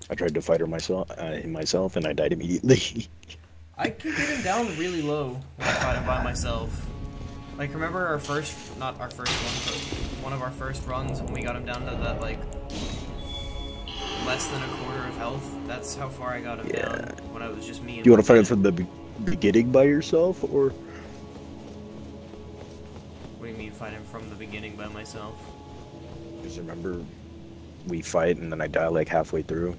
I tried to fight her myself, and I died immediately. I can get him down really low when I fight him by myself. Like, remember our first, not our first one, but one of our first runs when we got him down to that, like, less than a quarter of health? That's how far I got him down when it was just me and Do you want to fight him from the beginning by yourself, or? What do you mean, fight him from the beginning by myself? Because remember, we fight and then I die like halfway through.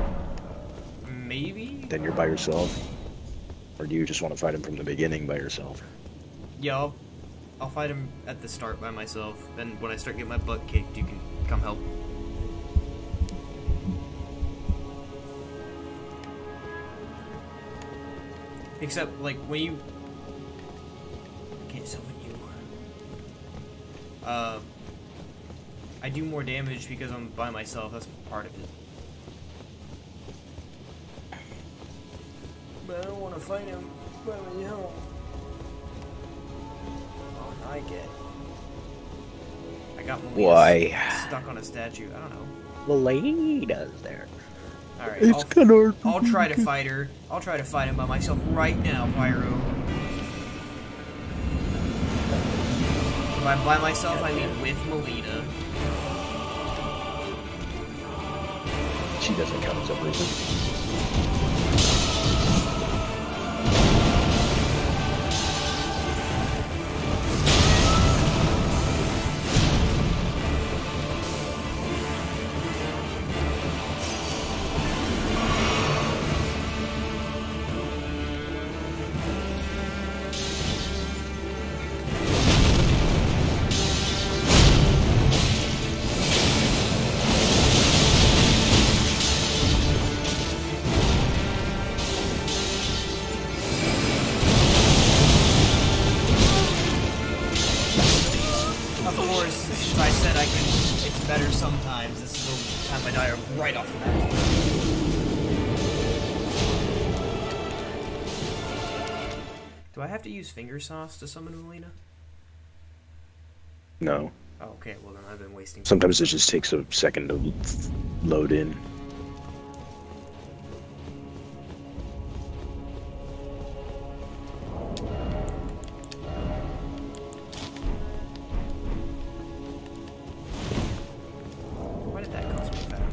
Maybe? Then you're by yourself? Or do you just want to fight him from the beginning by yourself? Yeah, I'll fight him at the start by myself. Then when I start getting my butt kicked, you can come help. Except, like, when you... Okay, so when you... I do more damage because I'm by myself, that's part of it. But I don't want to fight him by myself. Oh, I get. I got Melina stuck on a statue. I don't know. Melina's there. Alright, I'll try to fight her. I'll try to fight him by myself right now, Pyro. By myself, I mean with Melina. She doesn't count as a person. Do I have to use finger sauce to summon Melina? No. Oh, okay, well then I've been wasting. Sometimes it just takes a second to load in. Why did that cost me fat?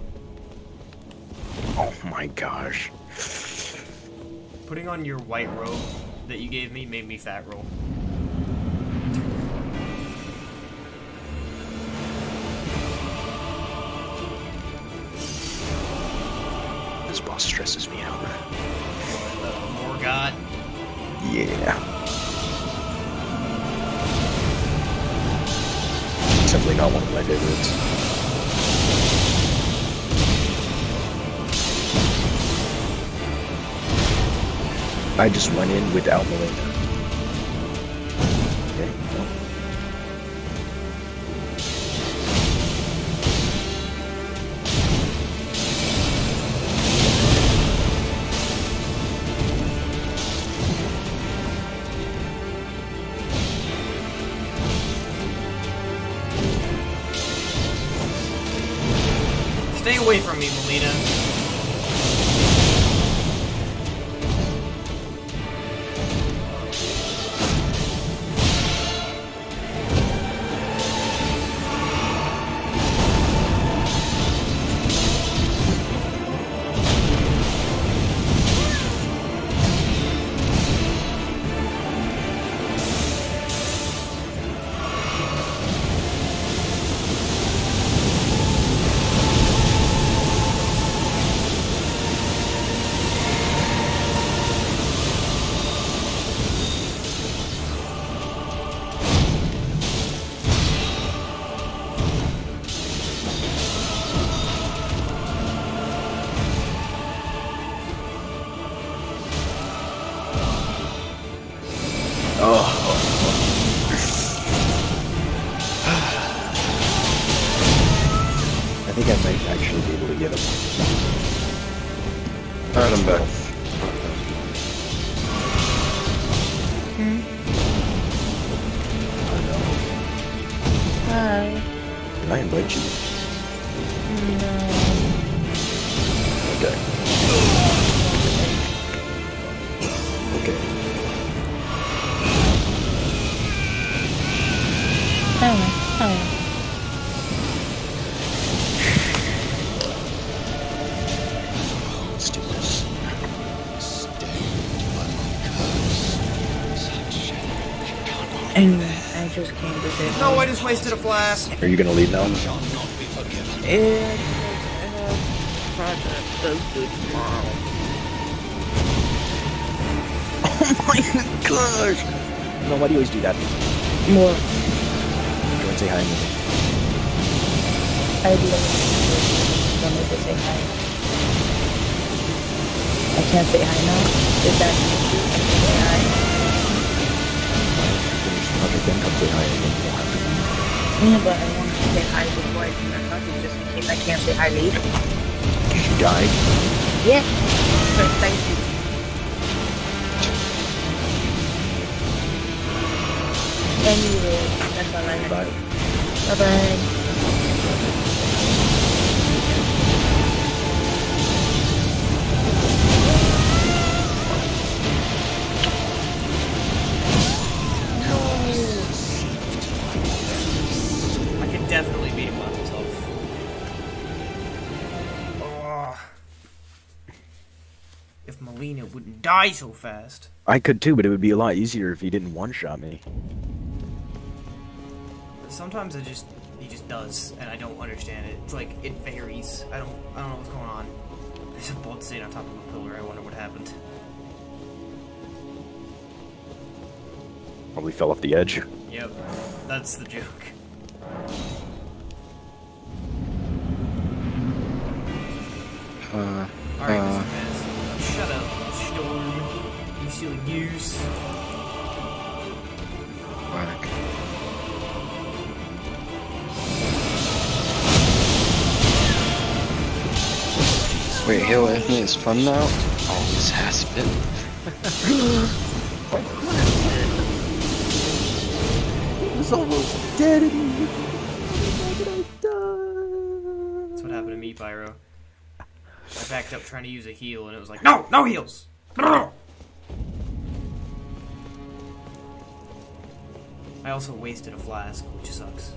Oh my gosh. Putting on your white robe that you gave me made me fat roll. This boss stresses me out. Morgott. Yeah. It's definitely not one of my favorites. I just went in without Melina. Okay, well. Stay away from me, Melina. I think I might actually be able to get him. Alright, I'm back. Hi. Did I invite you? No. just came to say No, I just wasted a flask. Are you gonna leave now? And project does do tomorrow. Oh my gosh! No, why do you always do that? More. Go and say hi to me. I do don't need to say hi. I can't say hi now. Is that an issue? I can say hi. Finish the project, then come say hi, and then you don't have to. Yeah, but I want to say hi before I do my project, just in case I can't say hi later. Did you die? Yeah. Precisely. Anyway, that's all I have. Bye. Bye-bye. Definitely beat him by myself. Oh. If Melina wouldn't die so fast. I could too, but it would be a lot easier if he didn't one-shot me. Sometimes he just does, and I don't understand it. It's like it varies. I don't know what's going on. There's a bolt sitting on top of a pillar. I wonder what happened. Probably fell off the edge. Yep, that's the joke. Alright, Mr. Mez. Shut up, Storm. You silly goose. Whack. Wait, Halo Infinite is fun now? Always has been. It was almost dead and you That's what happened to me, Pyro. I backed up trying to use a heal, and it was like, no! No heals! I also wasted a flask, which sucks.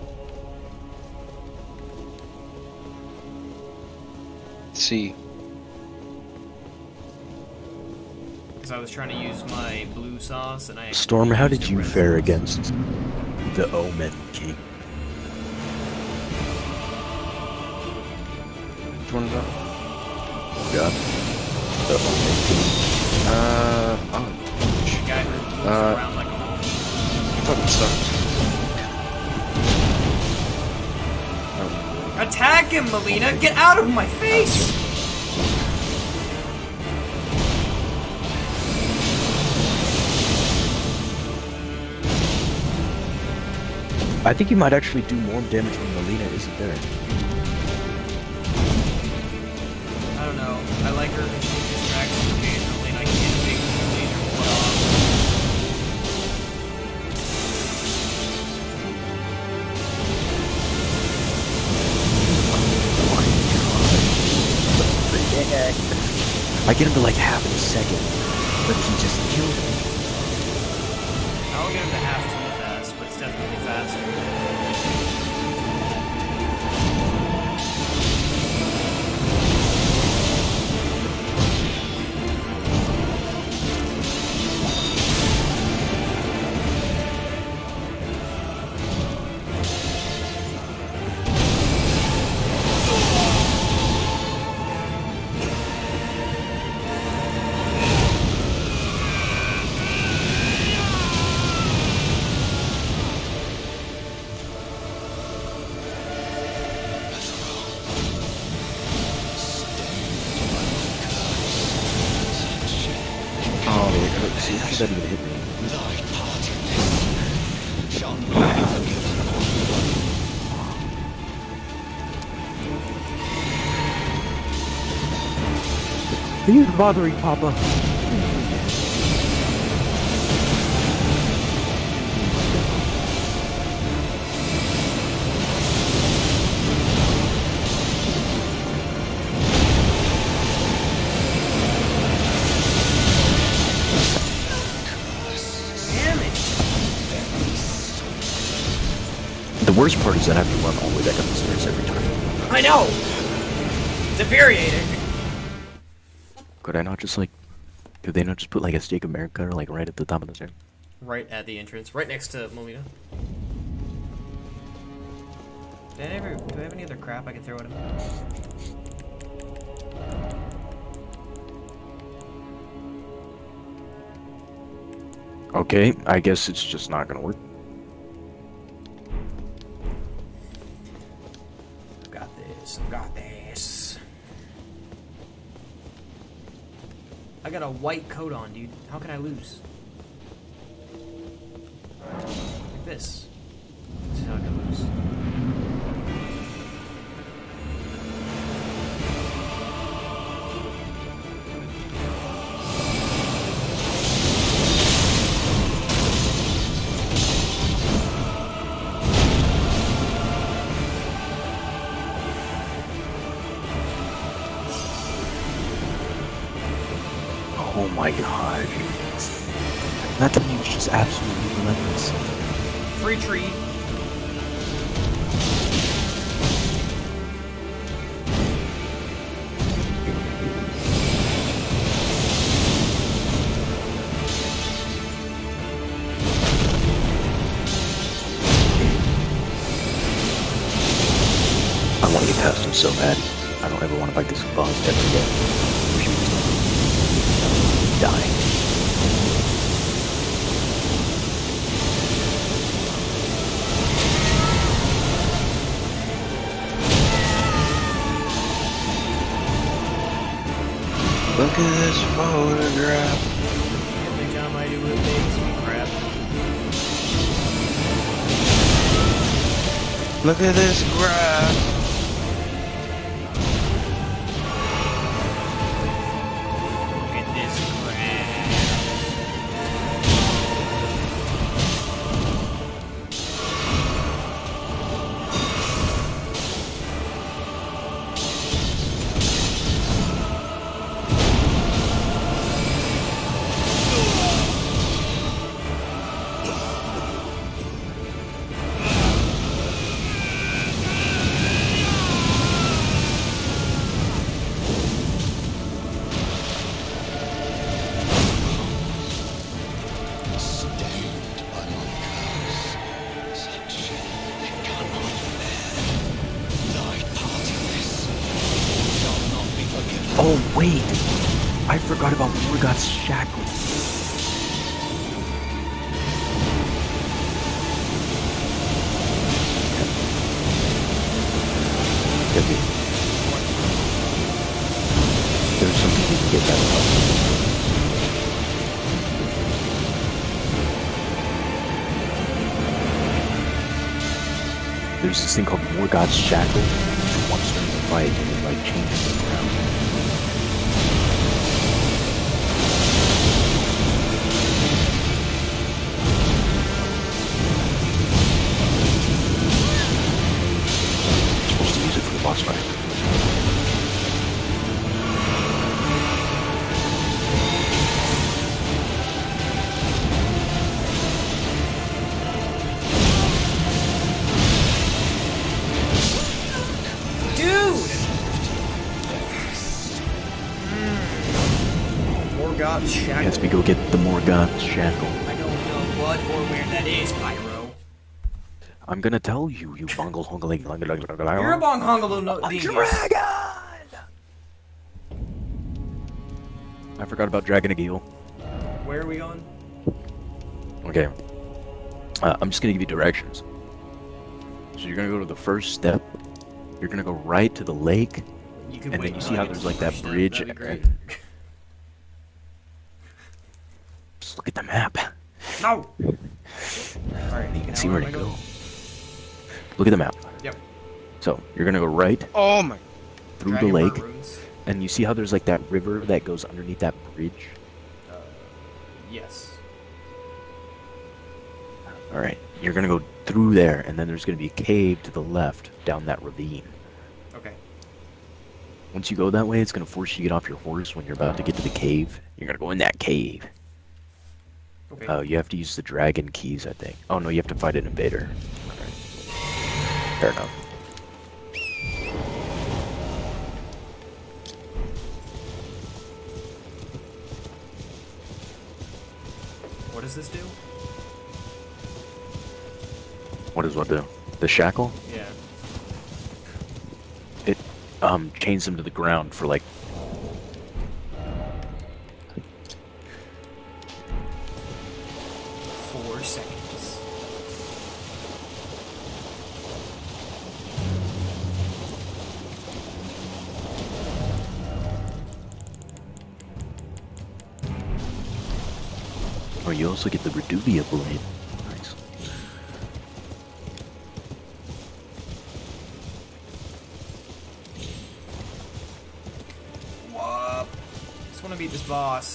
See. Because I was trying to use my blue sauce, and I... Storm, how did you fare sauce. against the Omen King? Which one is that? God. The Omen King. The guy who moves around like a mole. Fucking sucked. Attack him, Melina! Get out of my face! I think you might actually do more damage when Melina isn't there. I don't know. I like her because she distracts me occasionally, and I can't make the laser one off. I get him to like half in a second, but he just killed me. I don't get him to half too fast, but it's definitely faster. See, he doesn't even hit me. He's bothering Papa. The worst part is that I have to run all the way back up the stairs every time. I know! It's infuriating. Could I not just like... Could they not just put like a Steak America like right at the top of the stairs? Right at the entrance, right next to Molina. Do I have any other crap I can throw at him? Okay, I guess it's just not gonna work. I've got this. I've got this. I got a white coat on, dude. How can I lose? Like this. This is how I can lose. Oh my god. That thing was just absolutely relentless. Free tree. I want to get past him so bad. I don't ever want to fight this boss ever again. Dying. Look at this photograph. Every time I do it, makes me crap. Look at this graph. Look at this crap. Oh wait! I forgot about Morgoth's shackle. There's something you can get that about. There's this thing called Morgoth's shackle. Once during the fight, and it like changes the ground. Supposed to use it for the boss fight. Morgoth's shackle. Yes, we go get the Morgoth's shackle. I don't know what or where that is, Pyro. I'm gonna tell you, you bungle hungling. You're a bong hongalo no dingus. Dragon! I forgot about Dragon Agil. Where are we going? Okay. I'm just gonna give you directions. So you're gonna go to the first step. You're gonna go right to the lake. You can And wait then you see until how I get there's to like the that first step, bridge that'd be great. and- Just look at the map. No! Alright, You can now see where to am I go. going? Look at the map. Yep. So you're gonna go right Oh my. through the Dragon lake, Bird runes. and you see how there's like that river that goes underneath that bridge. Yes. All right, you're gonna go through there, and then there's gonna be a cave to the left down that ravine. Okay. Once you go that way, it's gonna force you to get off your horse when you're about to get to the cave. You're gonna go in that cave. Okay. You have to use the dragon keys, I think. Oh no, you have to fight an invader. Alright. Fair enough. What does this do? What does what do? The shackle? Yeah. It chains them to the ground for like 4 seconds. Oh, you also get the Reduvia blade. Nice. Whoop! Just want to beat this boss.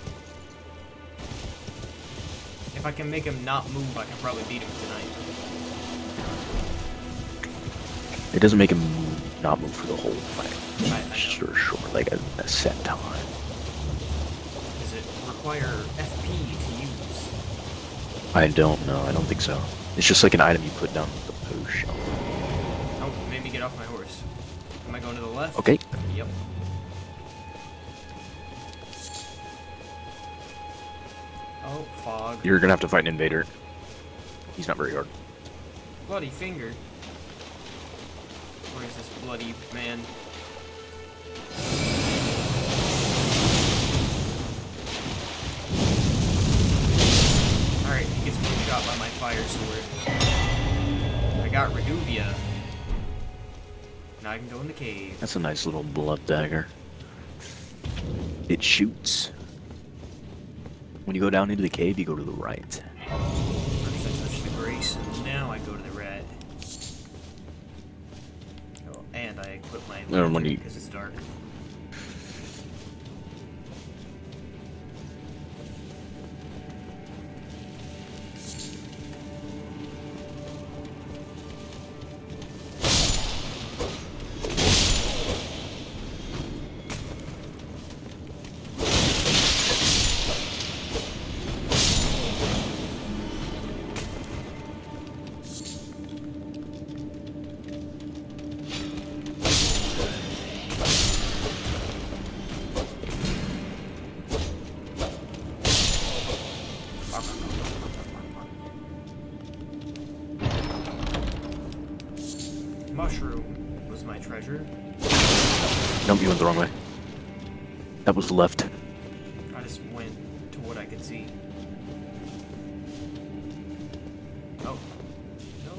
If I can make him not move, I can probably beat him tonight. It doesn't make him not move for the whole fight. I know. Sure, like a set time. Does it require FP to use? I don't know. I don't think so. It's just like an item you put down the potion. Oh, it made me get off my horse. Am I going to the left? Okay. Yep. Oh, fog. You're gonna have to fight an invader. He's not very hard. Bloody finger. Where is this bloody man? Alright, he gets one shot by my fire sword. I got Reduvia. Now I can go in the cave. That's a nice little blood dagger. It shoots. When you go down into the cave, you go to the right. First I touch the grace, and now I go to the red. Oh, and I equip my When you- because it's dark. Mushroom was my treasure. Nope, you went the wrong way. That was left. I just went to what I could see. Oh. No.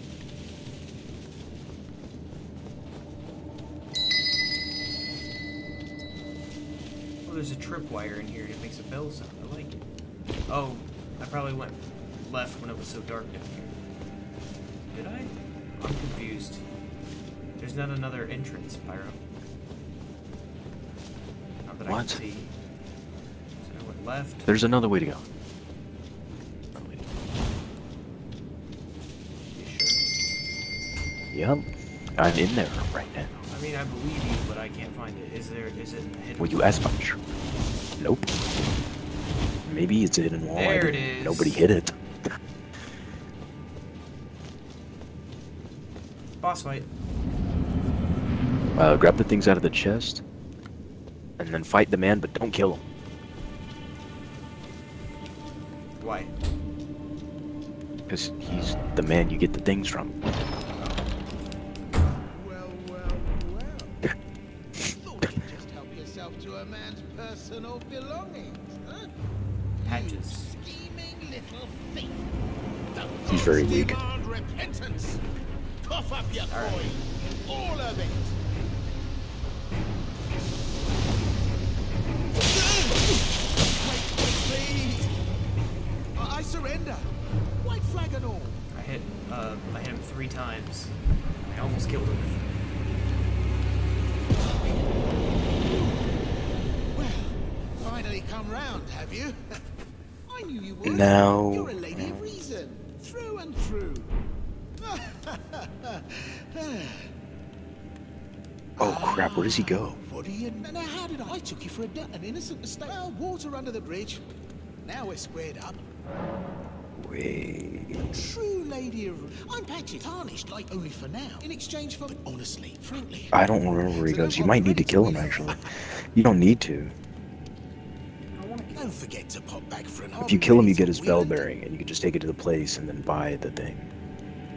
Oh, there's a tripwire in here and it makes a bell sound. I like it. Oh, I probably went left when it was so dark down here. Did I? I'm confused. There's not another entrance, Pyro. Not that I What? can see. So I went left. There's another way to go. You sure? Yep. I'm in there right now. I mean, I believe you, but I can't find it. Is it hidden? Well, you asked much. Nope. Maybe it's a hidden wall. There it is. Nobody hit it. Boss fight. Grab the things out of the chest, and then fight the man, but don't kill him. Why? Because he's the man you get the things from. Well. Thought you'd just help yourself to a man's personal belongings, huh? Patches. Scheming little thief. He's very weak. Demand repentance. Cough up your All right. coin. All of it. Wait, please. I surrender. White flag and all. I hit him 3 times. I almost killed him. Well, finally come round, have you? I knew you would. Now- You're a lady of reason, through and through. Oh crap, where does he go? What do you know? How did I took you for an innocent mistake? Well, water under the bridge. Now we're squared up. Wait. True lady of... I'm patched, tarnished, like only for now. In exchange for... But honestly, frankly... I don't remember where he goes. You might need to kill him, actually. You don't need to. Don't forget to pop back for an... If you kill him, you get his bell bearing, and you can just take it to the place and then buy the thing.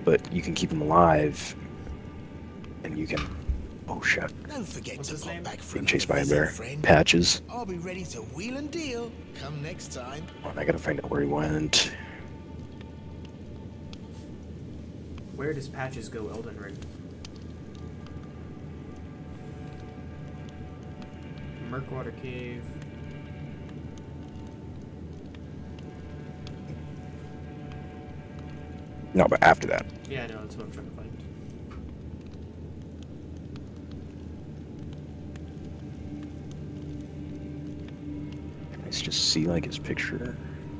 but you can keep them alive, and you can. Oh shit! Don't forget What's to his pop name? back for Being another chased by a visit, bear. friend. Patches. I'll be ready to wheel and deal come next time. Oh, and I gotta find out where he went. Where does Patches go, Elden Ring? Murkwater Cave. No, but after that. Yeah, I know, that's what I'm trying to find. Let's just see like his picture.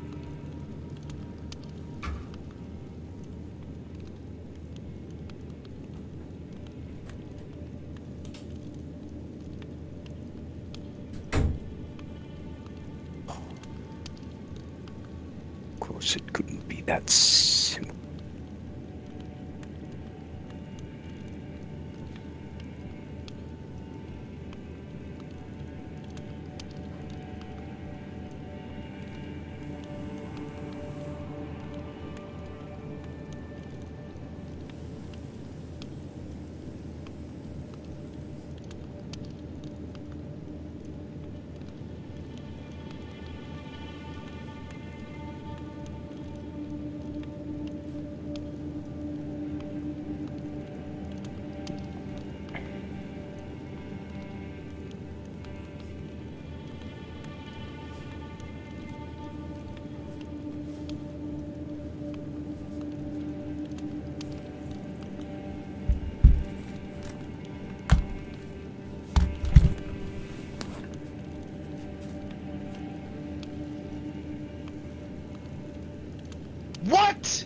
Of course, it couldn't be that simple. What?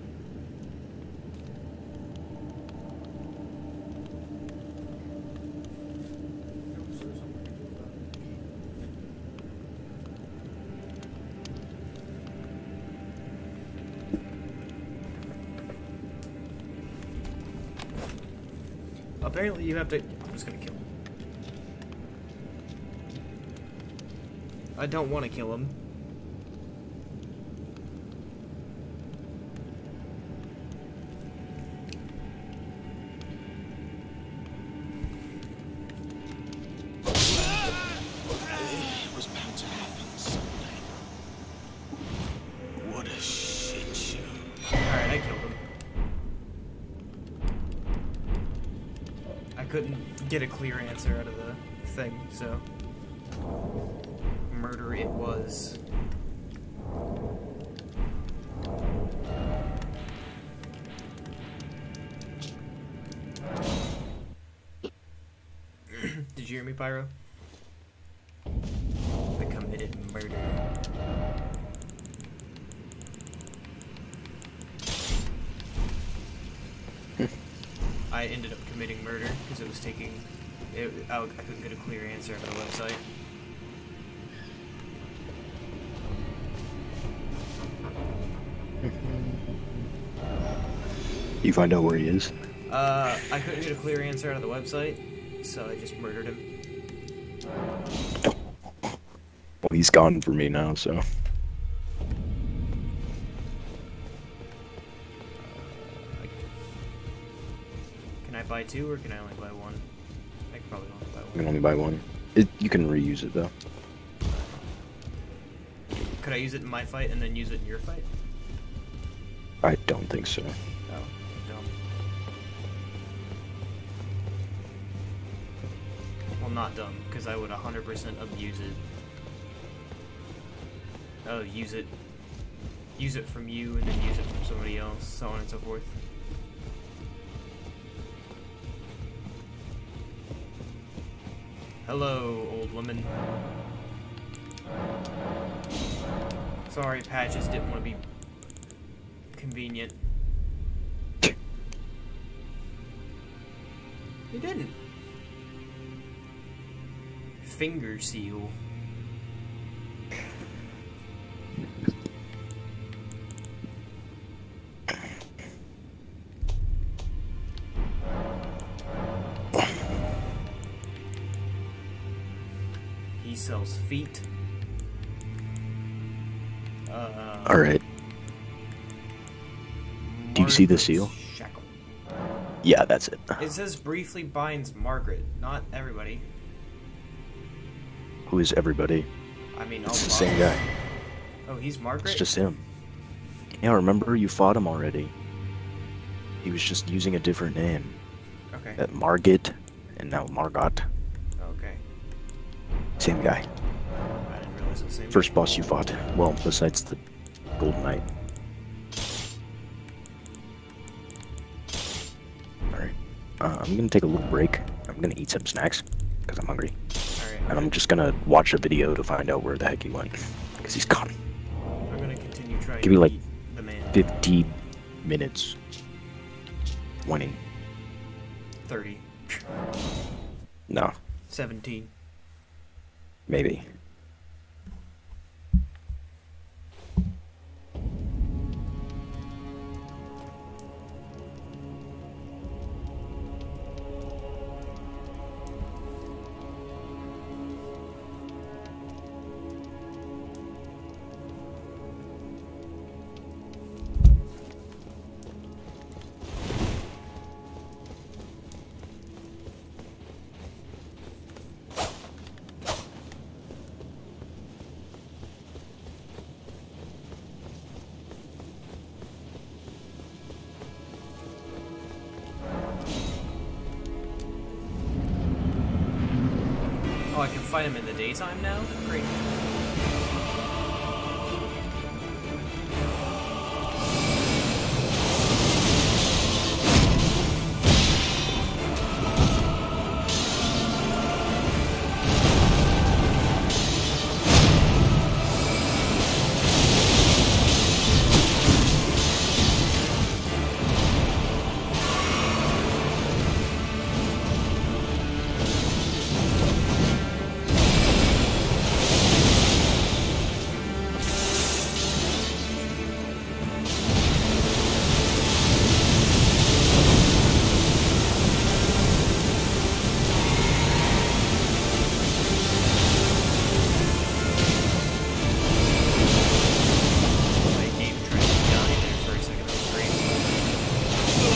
Apparently you have to... I'm just gonna kill him. I don't want to kill him. It was bound to happen someday. What a shit show. Alright, I killed him. I couldn't get a clear answer out of the thing, so... Murder it was. Did you hear me, Pyro? I committed murder. I ended up committing murder because it was taking... I couldn't get a clear answer out of the website. You find out where he is? I couldn't get a clear answer out of the website, so I just murdered him. Well, he's gone for me now, so. Can I buy two, or can I only buy one? I can probably only buy You one. can only buy one. You can reuse it though. Could I use it in my fight and then use it in your fight? I don't think so. Oh, dumb. Well, not dumb, because I would 100% abuse it. Oh, use it from you, and then use it from somebody else, so on and so forth. Hello, old woman. Sorry, Patches didn't want to be convenient. He didn't. Finger seal. He sells feet. All right. Do you see the seal? Shadow. Yeah, that's it. It says briefly binds Margaret, not everybody. Who is everybody? I mean, It's the same guy. Oh, he's Margaret? It's just him. Yeah, remember you fought him already. He was just using a different name. Okay. Margit, and now Margot. Okay. Same guy. I didn't realize it was the same First guy. boss you fought. Well, besides the Golden Knight. Alright. I'm gonna take a little break. I'm gonna eat some snacks, because I'm hungry. Alright. And I'm just gonna watch a video to find out where the heck he went. Because he's gone. I'm gonna continue trying Give me to like eat the man. 15 minutes. 20. 30. No, 17. maybe. Oh, I can fight him in the daytime now? Great. My game tried to die there for a second. That was great.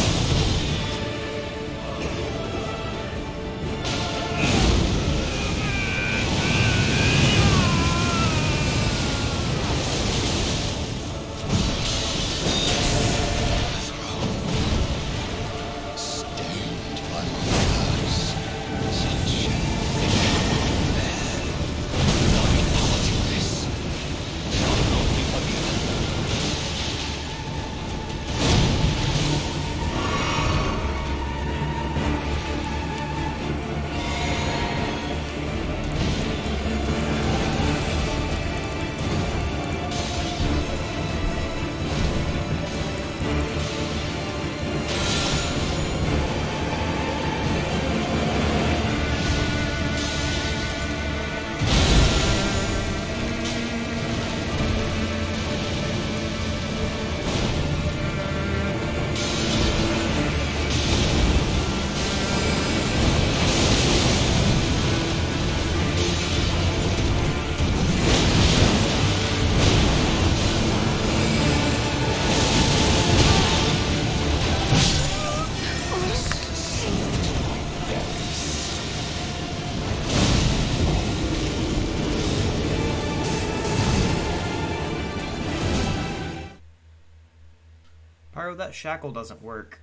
Pyro, that shackle doesn't work.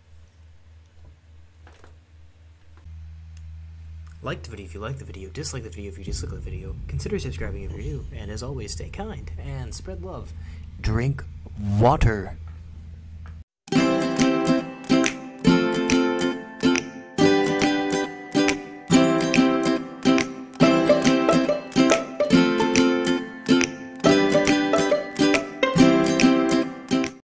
Like the video if you like the video, dislike the video if you dislike the video, consider subscribing if you're new, and as always, stay kind and spread love. Drink water.